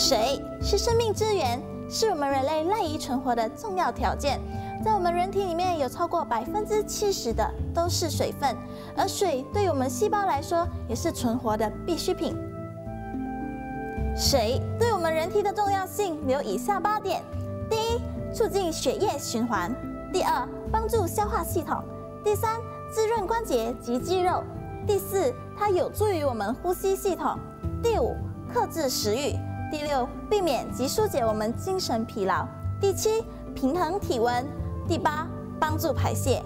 水是生命之源，是我们人类赖以存活的重要条件。在我们人体里面，有超过70%的都是水分，而水对我们细胞来说也是存活的必需品。水对我们人体的重要性有以下8点：第一，促进血液循环；第二，帮助消化系统；第三，滋润关节及肌肉；第四，它有助于我们呼吸系统；第五，克制食欲；第六，避免及疏解我们精神疲劳；第七，平衡体温；第八，帮助排泄。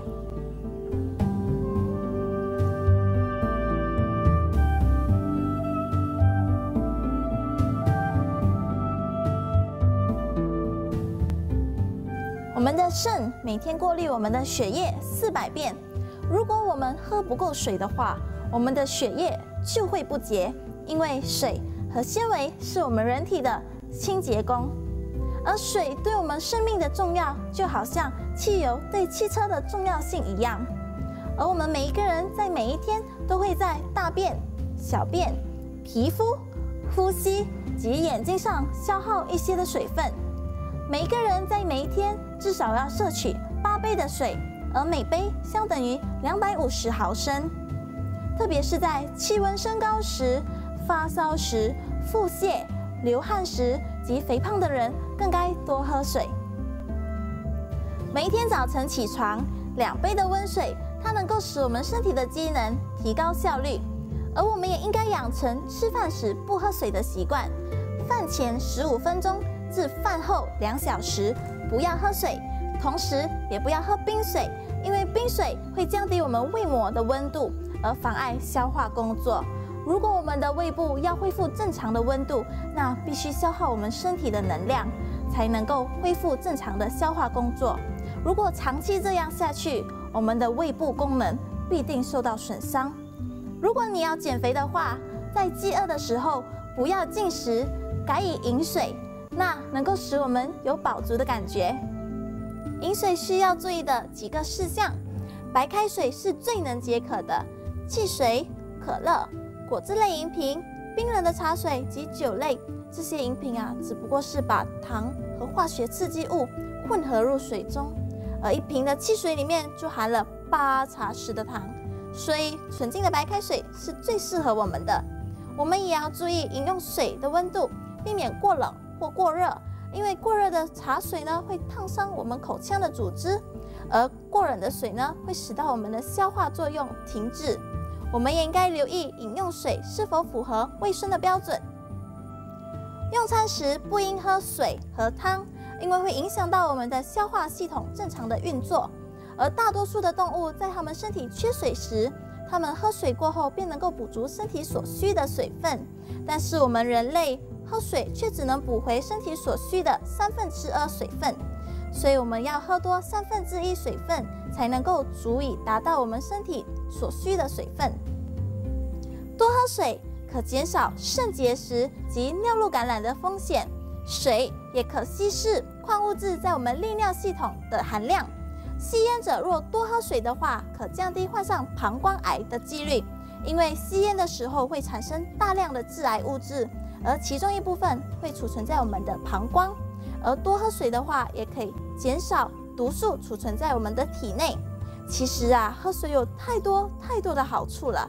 我们的肾每天过滤我们的血液400遍，如果我们喝不够水的话，我们的血液就会不洁，因为水和纤维是我们人体的清洁工。而水对我们生命的重要，就好像汽油对汽车的重要性一样。而我们每一个人在每一天都会在大便、小便、皮肤、呼吸及眼睛上消耗一些的水分。每一个人在每一天至少要摄取8杯的水，而每杯相等于250毫升。特别是在气温升高时、发烧时、腹泻、流汗时及肥胖的人，更该多喝水。每一天早晨起床，2杯的温水，它能够使我们身体的机能提高效率。而我们也应该养成吃饭时不喝水的习惯，饭前15分钟至饭后2小时不要喝水，同时也不要喝冰水，因为冰水会降低我们胃膜的温度，而妨碍消化工作。如果我们的胃部要恢复正常的温度，那必须消耗我们身体的能量，才能够恢复正常的消化工作。如果长期这样下去，我们的胃部功能必定受到损伤。如果你要减肥的话，在饥饿的时候不要进食，改以饮水，那能够使我们有饱足的感觉。饮水需要注意的几个事项：白开水是最能解渴的，汽水、可乐、果汁类饮品、冰冷的茶水及酒类，这些饮品只不过是把糖和化学刺激物混合入水中，而1瓶的汽水里面就含了8茶匙的糖，所以纯净的白开水是最适合我们的。我们也要注意饮用水的温度，避免过冷或过热，因为过热的茶水呢会烫伤我们口腔的组织，而过冷的水呢会使到我们的消化作用停滞。我们也应该留意饮用水是否符合卫生的标准。用餐时不应喝水和汤，因为会影响到我们的消化系统正常的运作。而大多数的动物在它们身体缺水时，它们喝水过后便能够补足身体所需的水分，但是我们人类喝水却只能补回身体所需的2/3水分，所以我们要喝多1/3水分，才能够足以达到我们身体所需的水分。多喝水可减少肾结石及尿路感染的风险，水也可稀释矿物质在我们利尿系统的含量。吸烟者若多喝水的话，可降低患上膀胱癌的几率，因为吸烟的时候会产生大量的致癌物质，而其中一部分会储存在我们的膀胱。而多喝水的话，也可以减少毒素储存在我们的体内。其实喝水有太多的好处了。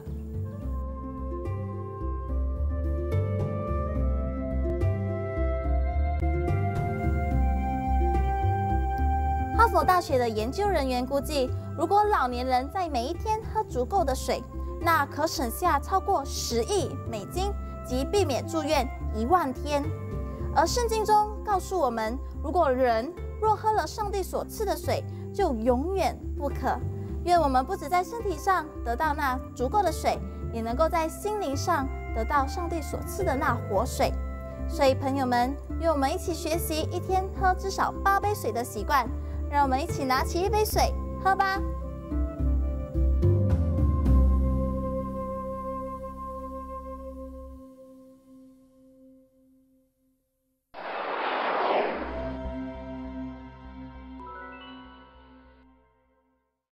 哈佛大学的研究人员估计，如果老年人在每一天喝足够的水，那可省下超过10亿美金，及避免住院1万天。而圣经中告诉我们，如果人若喝了上帝所赐的水，就永远不渴。愿我们不只在身体上得到那足够的水，也能够在心灵上得到上帝所赐的那活水。所以朋友们，愿我们一起学习一天喝至少8杯水的习惯。让我们一起拿起1杯水喝吧。